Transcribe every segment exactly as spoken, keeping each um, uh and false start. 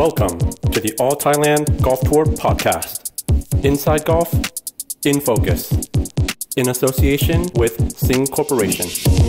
Welcome to the All Thailand Golf Tour podcast. Inside Golf, in focus, in association with Sing Corporation.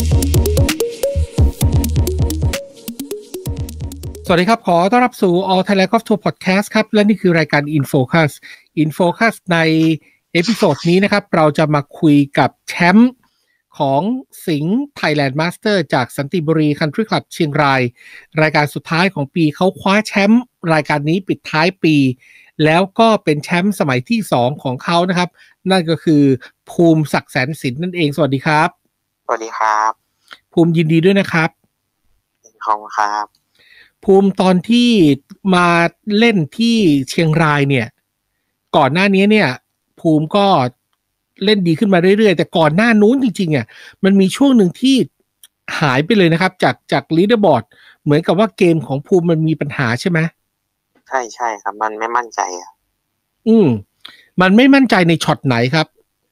สวัสดีครับขอต้อนรับสู่ All Thailand Golf Tour podcast ครับและนี่คือรายการ In Focus In Focus ในเอพิโซดนี้นะครับเราจะมาคุยกับแชมป์ของสิงห์ Thailand Master จากสันติบุรี Country Club เชียงรายรายการสุดท้ายของปีเขาคว้าแชมป์รายการนี้ปิดท้ายปีแล้วก็เป็นแชมป์สมัยที่สองของเขานะครับนั่นก็คือภูมิศักดิ์แสนสินนั่นเองสวัสดีครับสวัสดีครับภูมิยินดีด้วยนะครับขอบคุณครับภูมิตอนที่มาเล่นที่เชียงรายเนี่ยก่อนหน้านี้เนี่ยภูมิก็เล่นดีขึ้นมาเรื่อยๆแต่ก่อนหน้านู้นจริงๆอ่ะมันมีช่วงหนึ่งที่หายไปเลยนะครับจากจากลีดเดอร์บอร์ดเหมือนกับว่าเกมของภูมิมันมีปัญหาใช่ไหมใช่ใช่ครับมันไม่มั่นใจอ่ะอืมมันไม่มั่นใจในช็อตไหนครับ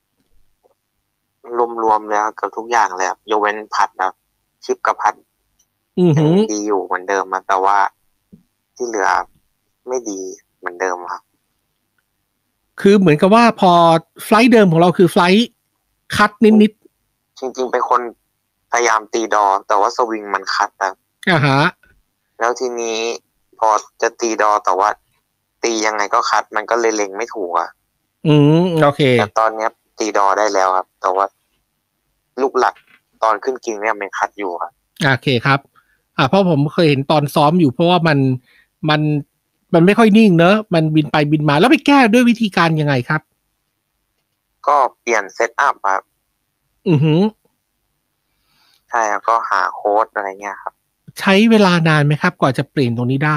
รวมๆแล้วเกือบทุกอย่างเลยครับยกเว้นพัดนะชิปกับพัดยังดีอยู่เหมือนเดิมมาแต่ว่าที่เหลือไม่ดีเหมือนเดิมครับคือเหมือนกับว่าพอไฟล์เดิมของเราคือไฟล์คัดนิดๆจริงๆเป็นคนพยายามตีดอแต่ว่าสวิงมันคัดครับอ่าฮะแล้วทีนี้พอจะตีดอแต่ว่าตียังไงก็คัดมันก็เลยเล็งไม่ถูกอ่ะอืมโอเคแต่ตอนนี้ตีดอได้แล้วครับแต่ว่าลูกหลักตอนขึ้นกิ่งเนี่ยมันคัดอยู่ครับโอเคครับอ่าเพราะผมเคยเห็นตอนซ้อมอยู่เพราะว่ามันมันมันไม่ค่อยนิ่งเนอะมันบินไปบินมาแล้วไปแก้ด้วยวิธีการยังไงครับก็เปลี่ยนเซตอัพครับอือหือใช่แล้วก็หาโค้ดอะไรเงี้ยครับใช้เวลานานไหมครับกว่าจะเปลี่ยนตรงนี้ได้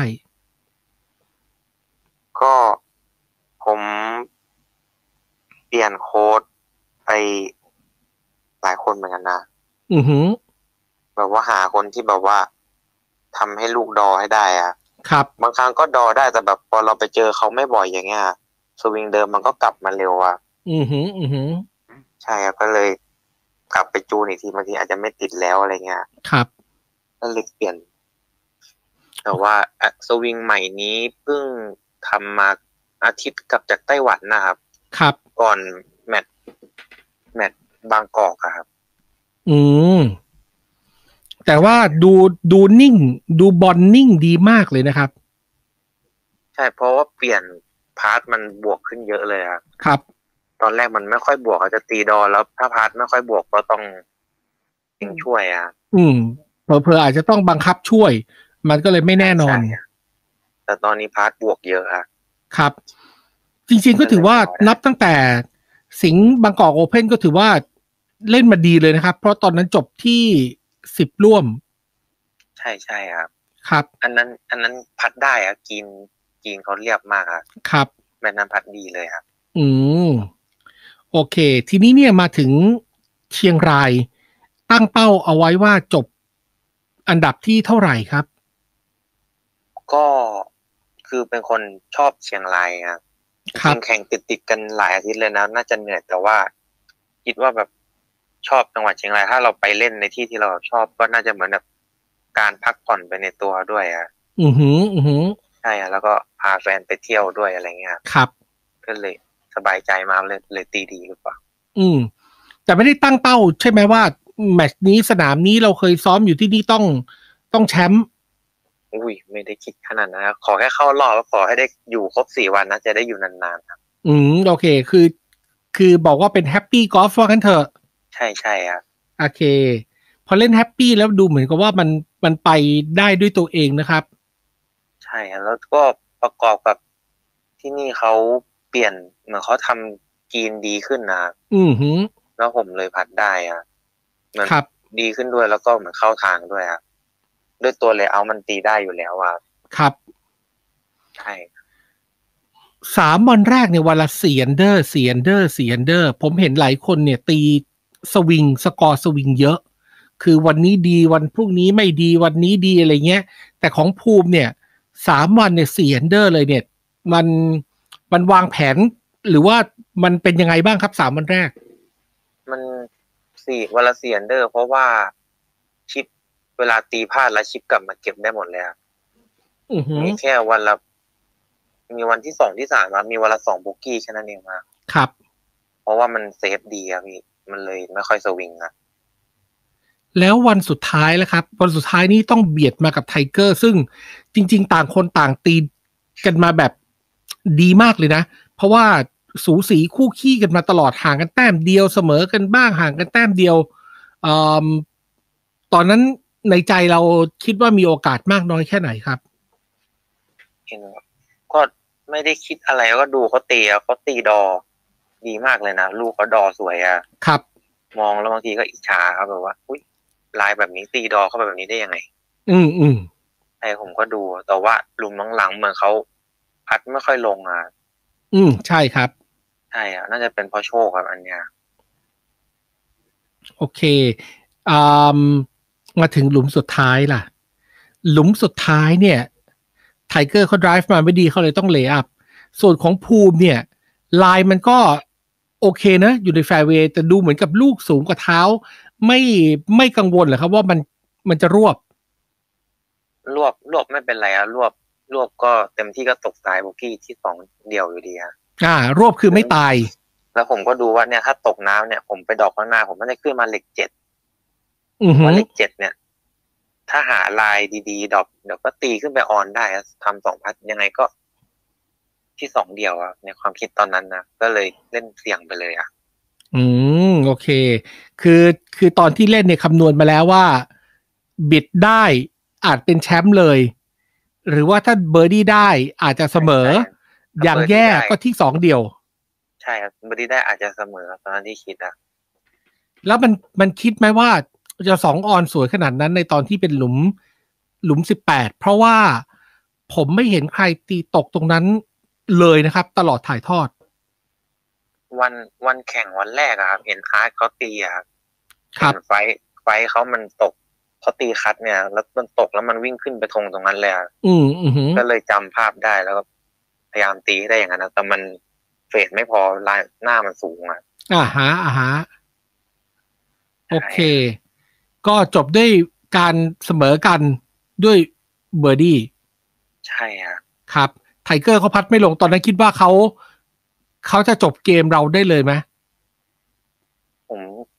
ก็ผมเปลี่ยนโค้ดไปหลายคนเหมือนกันนะอือหือแบบว่าหาคนที่แบบว่าทำให้ลูกดอให้ได้อะครับบางครั้งก็ดอได้แต่แบบพอเราไปเจอเขาไม่บ่อยอย่างเงี้ยสวิงเดิมมันก็กลับมาเร็วอ่ะอือหืออือหือใช่ครับก็เลยกลับไปจูนอีกทีบางทีอาจจะไม่ติดแล้วอะไรเงี้ยครับก็เลยเปลี่ยนแต่ว่าสวิงใหม่นี้เพิ่งทำมาอาทิตย์กลับจากไต้หวันนะครับครับก่อนแมตช์แมตช์บางกอกครับอืมแต่ว่าดูดูนิ่งดูบอลนิ่งดีมากเลยนะครับใช่เพราะว่าเปลี่ยนพาร์ทมันบวกขึ้นเยอะเลยครับครับตอนแรกมันไม่ค่อยบวกเขาจะตีดอแล้วถ้าพาร์ทไม่ค่อยบวกก็ต้องยิงช่วยอ่ะอืมเผลอๆอาจจะต้องบังคับช่วยมันก็เลยไม่แน่นอนแต่ตอนนี้พาร์ทบวกเยอะครับครับจริงๆก็ถือว่านับตั้งแต่สิงห์บางกอกโอเพ่นก็ถือว่าเล่นมาดีเลยนะครับเพราะตอนนั้นจบที่สิบร่วมใช่ใช่ครับครับอันนั้นอันนั้นพัดได้อะกินกินเขาเรียบมากครับครับแม่นั้นพัดดีเลยครับอืมโอเคทีนี้เนี่ยมาถึงเชียงรายตั้งเป้าเอาไว้ว่าจบอันดับที่เท่าไหร่ครับก็คือเป็นคนชอบเชียงรายครับจริงแข่งติดๆกันหลายอาทิตย์เลยนะน่าจะเหนื่อยแต่ว่าคิดว่าแบบชอบจังหวัดเชียงรายถ้าเราไปเล่นในที่ที่เราชอบก็น่าจะเหมือนแบบการพักผ่อนไปในตัวด้วยอ่ะอือหืออือหือใช่อ่ะแล้วก็พาแฟนไปเที่ยวด้วยอะไรเงี้ยครับก็เลยสบายใจมากเลยเลยตีดีหรือเปล่าอืมแต่ไม่ได้ตั้งเป้าใช่ไหมว่าแมตช์นี้สนามนี้เราเคยซ้อมอยู่ที่นี่ต้องต้องแชมป์อุ้ยไม่ได้คิดขนาดนั้นขอแค่เข้ารอบแล้วขอให้ได้อยู่ครบสี่วันนะจะได้อยู่นานๆครับอืมโอเคคือคือบอกว่าเป็นแฮปปี้กอล์ฟว่ากันเถอะใช่ใช่ครับโอเคพอเล่นแฮปปี้แล้วดูเหมือนกับว่ามันมันไปได้ด้วยตัวเองนะครับใช่แล้วก็ประกอบกับที่นี่เขาเปลี่ยนเหมือนเขาทำกรีนดีขึ้นนะอือหือแล้วผมเลยพัดได้อ่ะมันครับดีขึ้นด้วยแล้วก็เหมือนเข้าทางด้วยอ่ะด้วยตัวเลเยอร์มันตีได้อยู่แล้วอ่ะครับใช่สามวันแรกเนี่ยวันละสี่อันเดอร์สี่อันเดอร์สี่อันเดอร์ผมเห็นหลายคนเนี่ยตีสวิงสกอร์สวิงเยอะคือวันนี้ดีวันพรุ่งนี้ไม่ดีวันนี้ดีอะไรเงี้ยแต่ของภูมิเนี่ยสามวันเนี่ยสี่อันเดอร์เลยเนี่ยมันมันวางแผนหรือว่ามันเป็นยังไงบ้างครับสามวันแรกมันสี่วันละสี่อันเดอร์เพราะว่าชิปเวลาตีพลาดแล้วชิปกลับมาเก็บได้หมดเลยมีแค่วันละมีวันที่สองที่สามมามีวันละสองโบกี้แค่นั้นเองมาครับเพราะว่ามันเซฟดีอะพี่มันเลยไม่ค่อยสวิงอะแล้ววันสุดท้ายแล้วครับวันสุดท้ายนี้ต้องเบียดมากับไทเกอร์ซึ่งจริงๆต่างคนต่างตีกันมาแบบดีมากเลยนะเพราะว่าสูสีคู่ขี้กันมาตลอดห่างกันแต้มเดียวเสมอกันบ้างห่างกันแต้มเดียวอตอนนั้นในใจเราคิดว่ามีโอกาสมากน้อยแค่ไหนครับเห็นก็ไม่ได้คิดอะไรก็ดูเขาตีเขาตีดอดีมากเลยนะลูกเขาดอสวยอะครับมองแล้วบางทีก็อิจฉาครับแบบว่าอุ๊ยลายแบบนี้ตีดอเข้าไปแบบนี้ได้ยังไงอืมอืมไอ้ผมก็ดูแต่ว่าลุมหลังๆเหมือนเขาพัดไม่ค่อยลงอ่ะอืมใช่ครับใช่อ่ะน่าจะเป็นเพราะโชคครับอันเนี้ยโอเคอ่ามาถึงหลุมสุดท้ายล่ะหลุมสุดท้ายเนี่ยไทเกอร์เขา drive มาไม่ดีเขาเลยต้องเลย์อัพส่วนของภูมิเนี่ยลายมันก็โอเคนะอยู่ในแฟร์เวย์แต่ดูเหมือนกับลูกสูงกว่าเท้าไม่ไม่กังวลเหรอครับว่ามันมันจะรวบรวบรวบไม่เป็นไรอะรวบรวบก็เต็มที่ก็ตกสายโบกี้ที่สองเดียวอยู่ดีอะอ่ารวบคือไม่ตายแล้วผมก็ดูว่าเนี่ยถ้าตกน้ำเนี่ยผมไปดอกข้างหน้าผมไม่ได้ขึ้นมาเหล็กเจ็ดว่าเหล็กเจ็ดเนี่ยถ้าหาลายดีๆดอกเดี๋ยวก็ตีขึ้นไปออนได้ทำสองพัดยังไงก็ที่สองเดียวอะในความคิดตอนนั้นนะก็เลยเล่นเสี่ยงไปเลยอะอืมโอเคคือคือตอนที่เล่นเนี่ยคำนวณมาแล้วว่าบิดได้อาจเป็นแชมป์เลยหรือว่าถ้าเบอร์ดี้ได้อาจจะเสมออย่างแย่ก็ที่สองเดียวใช่ครับเบอร์ดี้ได้อาจจะเสมอตอนนั้นที่คิดอะแล้วมันมันคิดไหมว่าจะสองออนสวยขนาดนั้นในตอนที่เป็นหลุมหลุมสิบแปดเพราะว่าผมไม่เห็นใครตีตกตรงนั้นเลยนะครับตลอดถ่ายทอดวันวันแข่งวันแรกอะครับเห็นอาร์ตเขาตีอะครับเห็นไฟไฟเขามันตกเขาตีคัดเนี่ยแล้วมันตกแล้วมันวิ่งขึ้นไปทงตรงนั้นเลยอะอืมอืมก็เลยจำภาพได้แล้วก็พยายามตีได้อย่างนั้นนะแต่มันเฟดไม่พอลายหน้ามันสูงอะอ่าฮะอ่าฮะโอเคก็จบด้วยการเสมอกันด้วยเบอร์ดี้ใช่ครับครับไทเกอร์เขาพัดไม่ลงตอนนั้นคิดว่าเขาเขาจะจบเกมเราได้เลยไหมผม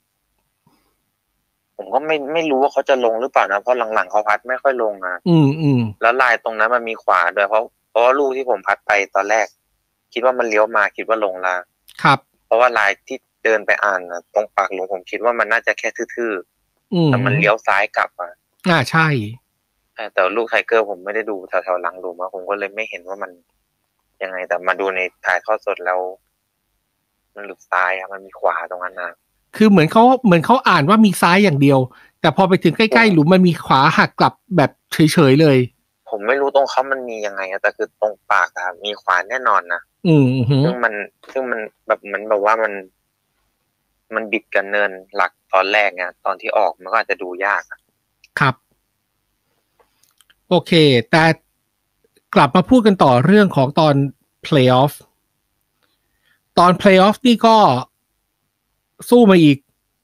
ผมก็ไม่ไม่รู้ว่าเขาจะลงหรือเปล่านะเพราะหลังๆเขาพัดไม่ค่อยลงอ่ะอืมอืมแล้วลายตรงนั้นมันมีขวาด้วยเพราะเพราะว่าลูกที่ผมพัดไปตอนแรกคิดว่ามันเลี้ยวมาคิดว่าลงละครับเพราะว่าลายที่เดินไปอ่านนะตรงปากหลุมผมคิดว่ามันน่าจะแค่ทื่อๆแต่มันเลี้ยวซ้ายกลับอ่ะอ่าใช่แต่ลูกไทเกอร์ผมไม่ได้ดูแถวๆหลังหลุมผมก็เลยไม่เห็นว่ามันยังไงแต่มาดูในถ่ายทอดสดแล้วมันหลุดซ้ายครับมันมีขวาตรงนั้นนะคือเหมือนเขาเหมือนเขาอ่านว่ามีซ้ายอย่างเดียวแต่พอไปถึงใกล้ๆหลุมมันมีขวาหักกลับแบบเฉยๆเลยผมไม่รู้ตรงเขามันมียังไงแต่คือตรงปากอะมีขวาแน่นอนนะอืมซึ่งมันซึ่งมันแบบเหมือนแบบว่ามันมันบิดกันเนินหลักตอนแรกไงตอนที่ออกมันก็อาจจะดูยากครับโอเคแต่กลับมาพูดกันต่อเรื่องของตอนเพลย์ออฟตอนเพลย์ออฟนี่ก็สู้มาอีก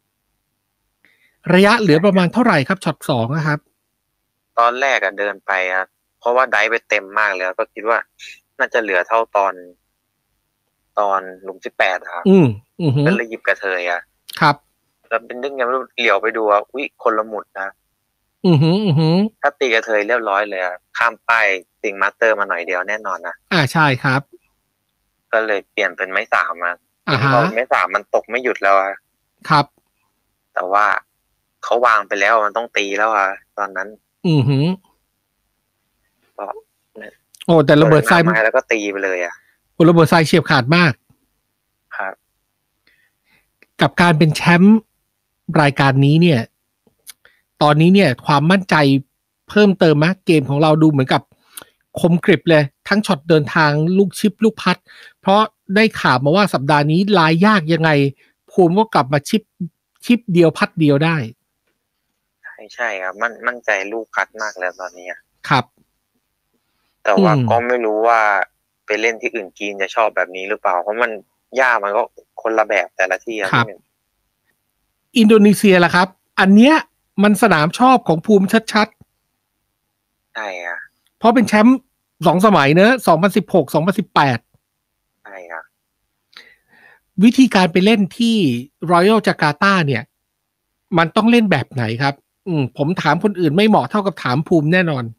ระยะเหลือประมาณเท่าไหร่ครับช็อตสองนะครับตอนแรกอะเดินไปอะเพราะว่าไดฟ์ไปเต็มมากเลยก็คิดว่าน่าจะเหลือเท่าตอนตอนหลุมสิบแปดครับอืมอืมก็เลยหยิบกระเทยอะครับแล้วเป็นนึกยังไม่รู้เหลียวไปดูอ่ะอุ๊ยคนละหมุดนะอือหืออือหือถ้าตีกระเทยเรียบร้อยเลยข้ามป้ายติงมาสเตอร์มาหน่อยเดียวแน่นอนนะอ่าใช่ครับก็เลยเปลี่ยนเป็นไม้สามมาอ่าฮะไม้สามมันตกไม่หยุดแล้วอะครับแต่ว่าเขาวางไปแล้วมันต้องตีแล้วอะตอนนั้นอือหือก็โอ้แต่ระเบิดทรายมาแล้วก็ตีไปเลยอ่ะโอ้ระเบิดทรายเฉียบขาดมากครับกับการเป็นแชมป์รายการนี้เนี่ยตอนนี้เนี่ยความมั่นใจเพิ่มเติมมั้ยเกมของเราดูเหมือนกับคมกริบเลยทั้งช็อตเดินทางลูกชิปลูกพัดเพราะได้ข่าวมาว่าสัปดาห์นี้ลายยากยังไงภูมิก็กลับมาชิปชิปเดียวพัดเดียวได้ใช่ใช่ครับมั่นมั่นใจลูกพัดมากแล้วตอนนี้ครับแต่ว่าก็ไม่รู้ว่าไปเล่นที่อื่นจีนจะชอบแบบนี้หรือเปล่าเพราะมันยากมันก็คนละแบบแต่ละที่ครับอินโดนีเซียล่ะครับอันเนี้ยมันสนามชอบของภูมิชัดๆใช่อ่ะเพราะเป็นแชมป์สองสมัยเนอะสองพันสิบหก สองพันสิบแปดใช่ครับวิธีการไปเล่นที่ Royal Jakarta เนี่ยมันต้องเล่นแบบไหนครับอืมผมถามคนอื่นไม่เหมาะเท่ากับถามภูมิแน่นอน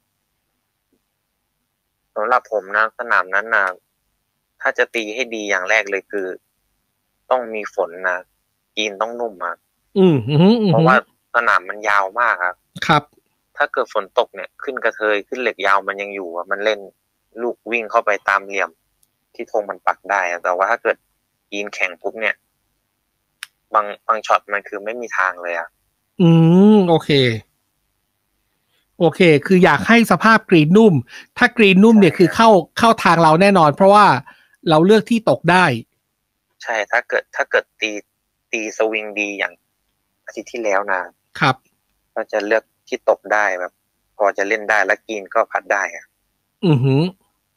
สำหรับผมนะสนามนั้นนะถ้าจะตีให้ดีอย่างแรกเลยคือต้องมีฝนนะกีนต้องนุ่มอ่ะอืมเพราะว่าสนามมันยาวมากครับครับถ้าเกิดฝนตกเนี่ยขึ้นกระเทยขึ้นเหล็กยาวมันยังอยู่อ่ะมันเล่นลูกวิ่งเข้าไปตามเหลี่ยมที่ธงมันปักได้แต่ว่าถ้าเกิดกีนแข็งปุ๊บเนี่ยบางบางช็อตมันคือไม่มีทางเลยอ่ะอืมโอเคโอเคคืออยากให้สภาพกรีนนุ่มถ้ากรีนนุ่มเนี่ยคือเข้าเข้าทางเราแน่นอนเพราะว่าเราเลือกที่ตกได้ใช่ถ้าเกิดถ้าเกิดตีตีสวิงดีอย่างอาทิตย์ที่แล้วนะครับก็จะเลือกที่ตกได้แบบพอจะเล่นได้แล้วกรีนก็พัดได้อ่ะอือหือ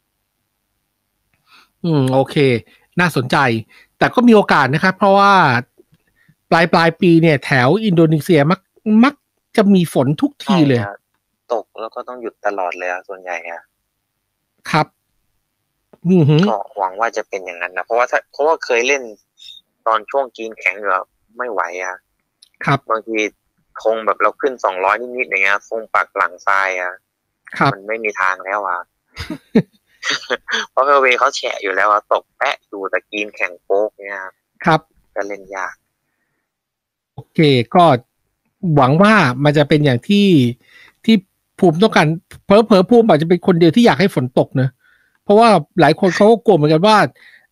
อืมโอเคน่าสนใจแต่ก็มีโอกาสนะครับเพราะว่าปลายปลายปีเนี่ยแถวอินโดนีเซียมักมักจะมีฝนทุกทีเลยตกแล้วก็ต้องหยุดตลอดเลยส่วนใหญ่อ่ะครับก็หวังว่าจะเป็นอย่างนั้นนะเพราะว่าถ้าเพราะว่าเคยเล่นตอนช่วงกีนแข็งอยู่ไม่ไหวอ่ะครับบางทีคงแบบเราขึ้นสองร้อยนิดๆอย่างเงี้ยคงปักหลังทรายอ่ะมันไม่มีทางแล้วอ่ะเพราะเวเขาแฉะอยู่แล้วอ่ะตกแปะอยู่แต่กีนแข็งโป๊กเนี่ยครับก็เล่นยากโอเคก็หวังว่ามันจะเป็นอย่างที่ที่ภูมิต้องการเพอเพอภูมิอาจจะเป็นคนเดียวที่อยากให้ฝนตกนะเพราะว่าหลายคนเขาก็กลัวเหมือนกันว่า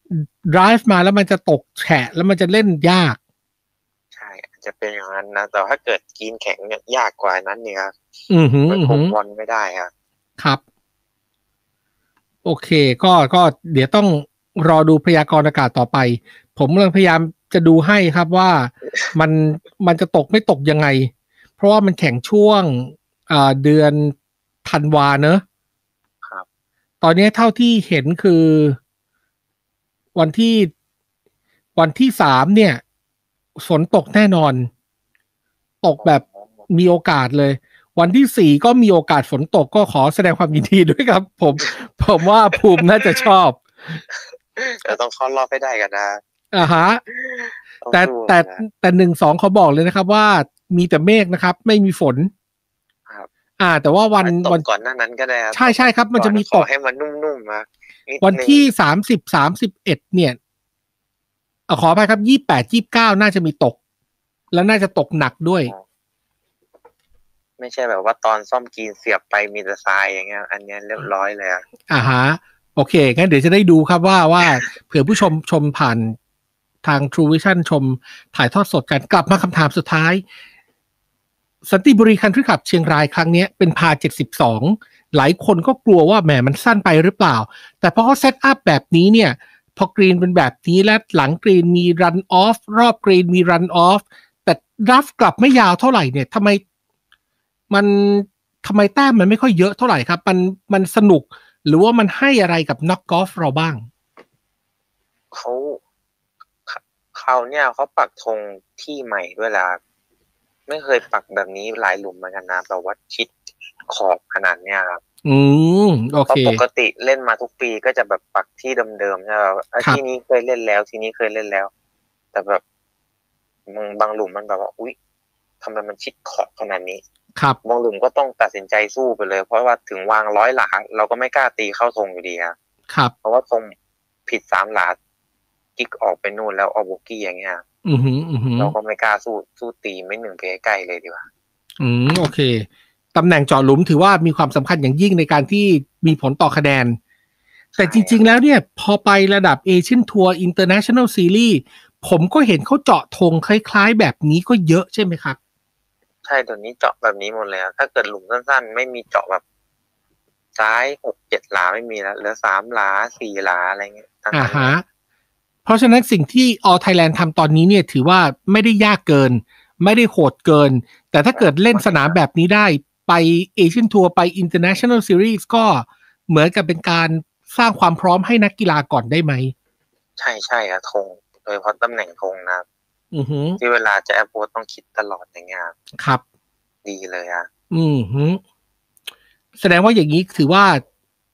drive มาแล้วมันจะตกแฉะแล้วมันจะเล่นยากใช่จะเป็นอย่างนั้นนะแต่ถ้าเกิดกีนแข็งเนี่ยยากกว่านั้นเนี่ยอือหือคงบอลไม่ได้ครับครับโอเคก็ก็เดี๋ยวต้องรอดูพยากรณ์อากาศต่อไปผมกำลังพยายามจะดูให้ครับว่ามันมันจะตกไม่ตกยังไงเพราะว่ามันแข่งช่วงอ่าเดือนธันวาเนอะครับตอนนี้เท่าที่เห็นคือวันที่วันที่สามเนี่ยฝนตกแน่นอนตกแบบมีโอกาสเลยวันที่สี่ก็มีโอกาสฝนตกก็ขอแสดงความยินดีด้วยครับผมผมว่าภูมิน่าจะชอบแต่ต้องเข้ารอบให้ได้กันนะอ่าฮะแต่แต่แต่หนึ่งสองเขาบอกเลยนะครับว่ามีแต่เมฆนะครับไม่มีฝนครับอ่าแต่ว่าวันวันก่อนหน้านั้นก็ได้ใช่ใช่ครับมันจะมีตกให้มันนุ่มๆมาวันที่สามสิบสามสิบเอ็ดเนี่ยเอาขอไปครับยี่สิบแปดยี่สิบเก้าน่าจะมีตกแล้วน่าจะตกหนักด้วยไม่ใช่แบบว่าตอนซ่อมกีนเสียบไปมีแต่ทรายอย่างเงี้ยอันนี้เรียบร้อยเลยอ่ะอ่าฮะโอเคงั้นเดี๋ยวจะได้ดูครับว่าว่าเผื่อผู้ชมชมผ่านทาง True Vision ชมถ่ายทอดสดกันกลับมาคำถามสุดท้ายสันติบุรีคันทรีคลับเชียงรายครั้งนี้เป็นพาเจ็ดสิบสองหลายคนก็กลัวว่าแหมมันสั้นไปหรือเปล่าแต่พอเขาเซตอัพแบบนี้เนี่ยพอกรีนเป็นแบบนี้และหลังกรีนมีรันออฟรอบกรีนมีรันออฟแต่รัฟกลับไม่ยาวเท่าไหร่เนี่ยทำไมมันทำไมแต้มมันไม่ค่อยเยอะเท่าไหร่ครับมันมันสนุกหรือว่ามันให้อะไรกับนักกอล์ฟเราบ้างเขาเขาเนี่ยเขาปักธงที่ใหม่ด้วยล่ะไม่เคยปักแบบนี้หลายหลุมเหมือนกันนะแบบว่าชิดขอบขนาดเนี้ยครับอืมโอเคเพราะปกติเล่นมาทุกปีก็จะแบบปักที่เดิมๆใช่ไหมที่นี้เคยเล่นแล้วที่นี้เคยเล่นแล้วแต่แบบบางบางหลุมมันแบบว่าอุ๊ยทำไมมันชิดขอบขนาดนี้ครับบางหลุมก็ต้องตัดสินใจสู้ไปเลยเพราะว่าถึงวางร้อยหลาเราก็ไม่กล้าตีเข้าธงอยู่ดีครับครับเพราะว่าธงผิดสามหลากิ๊กออกไปนู่นแล้วออกโบกี้อย่างเงี้ยอือหืออือหือเราก็ไม่กล้าสู้สู้ตีไม่หนึ่งไปใกล้เลยดีกว่าอืมโอเคตำแหน่งเจาะหลุมถือว่ามีความสำคัญอย่างยิ่งในการที่มีผลต่อคะแนนแต่จริงๆแล้วเนี่ยพอไประดับเอเชียนทัวร์อินเตอร์เนชั่นแนลซีรีส์ผมก็เห็นเขาเจาะธงคล้ายๆแบบนี้ก็เยอะใช่ไหมครับใช่ตัวนี้เจาะแบบนี้หมดเลยถ้าเกิดหลุมสั้นๆไม่มีเจาะแบบซ้ายหกเจ็ดหลาไม่มีแล้วเหลือสามหลาสี่หลาอะไรเงี้ยอ่าฮะเพราะฉะนั้นสิ่งที่ All Thailand ทำตอนนี้เนี่ยถือว่าไม่ได้ยากเกินไม่ได้โหดเกินแต่ถ้าเกิดเล่นสนามแบบนี้ได้ไปเอเชียนทัวร์ไป International Series ก็เหมือนกับเป็นการสร้างความพร้อมให้นักกีฬาก่อนได้ไหมใช่ใช่ครับธงโดยเฉพาะตำแหน่งธงนะที่เวลาจะแอปโพสต้องคิดตลอดอย่างเงี้ยครับดีเลยอ่ะอืมฮึแสดงว่าอย่างนี้ถือว่า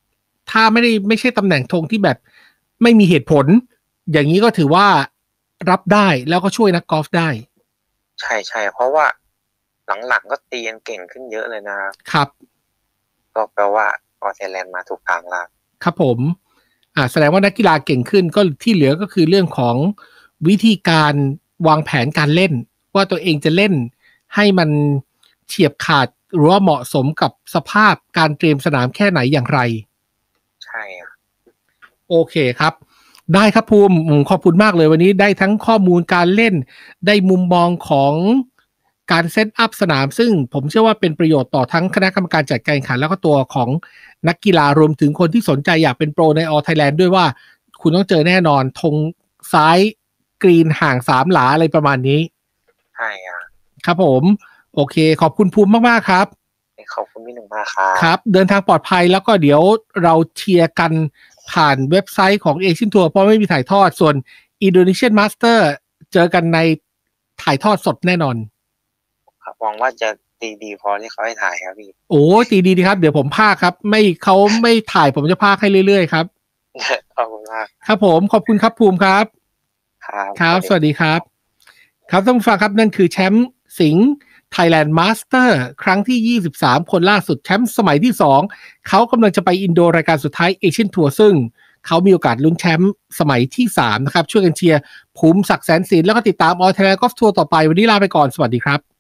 ถ้าไม่ได้ไม่ใช่ตำแหน่งธงที่แบบไม่มีเหตุผลอย่างนี้ก็ถือว่ารับได้แล้วก็ช่วยนักกอล์ฟได้ใช่ใช่เพราะว่าหลังๆก็ตีกันเก่งขึ้นเยอะเลยนะครับก็แปลว่าออสเตรเลียมาถูกทางแล้วครับผมอ่าแสดงว่านักกีฬาเก่งขึ้นก็ที่เหลือก็คือเรื่องของวิธีการวางแผนการเล่นว่าตัวเองจะเล่นให้มันเฉียบขาดหรือว่าเหมาะสมกับสภาพการเตรียมสนามแค่ไหนอย่างไรใช่โอเคครับได้ครับภูมิขอบคุณมากเลยวันนี้ได้ทั้งข้อมูลการเล่นได้มุมมองของการเซตอัพสนามซึ่งผมเชื่อว่าเป็นประโยชน์ต่อทั้งคณะกรรมการจัดการแข่งขันแล้วก็ตัวของนักกีฬารวมถึงคนที่สนใจอยากเป็นโปรใน All Thailand ด้วยว่าคุณต้องเจอแน่นอนธงซ้ายกรีนห่างสามหลาอะไรประมาณนี้ใช่อ่ะครับผมโอเคขอบคุณภูมิมากๆครับขอบคุณพี่หนึ่งมากครับครับเดินทางปลอดภัยแล้วก็เดี๋ยวเราเชียร์กันผ่านเว็บไซต์ของ Asian Tour เพราะไม่มีถ่ายทอดส่วน Indonesian Master เจอกันในถ่ายทอดสดแน่นอนครับหวังว่าจะตีดีพอที่เขาให้ถ่ายครับพี่โอ้ตีดีดีครับเดี๋ยวผมพากครับไม่เขาไม่ถ่ายผมจะพากให้เรื่อยๆครับขอบคุณมากครับผมขอบคุณครับภูมิครับครับครับสวัสดีครับครับท่านผู้ฟังครับนั่นคือแชมป์สิงห์ Thailand Master ครั้งที่ยี่สิบสามคนล่าสุดแชมป์สมัยที่สองเขากำลังจะไปอินโดรายการสุดท้าย Asian Tour ซึ่งเขามีโอกาสลุ้นแชมป์สมัยที่สามนะครับช่วยกันเชียร์ภูมิศักดิ์แสนศิลป์แล้วก็ติดตาม All Thailand Golf Tour ต่อไปวันนี้ลาไปก่อนสวัสดีครับ